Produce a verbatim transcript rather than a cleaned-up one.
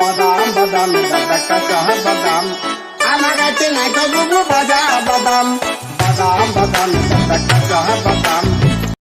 বাদাম বাদাম দাদা কাঁচা বাদাম আমার কাছে নাই তো বুবু ভাজা বাদাম